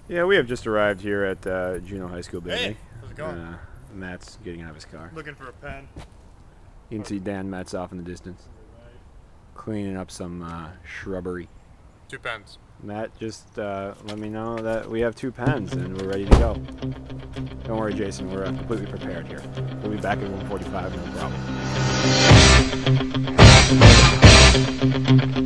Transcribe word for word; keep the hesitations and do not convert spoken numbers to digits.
Yeah, we have just arrived here at uh, Juneau High School building. Hey, how's it going? Uh, Matt's getting out of his car. Looking for a pen. You can see Dan Metz off in the distance, cleaning up some uh, shrubbery. Two pens. Matt, just uh, let me know that we have two pens and we're ready to go. Don't worry, Jason, we're uh, completely prepared here. We'll be back at one forty-five, no problem.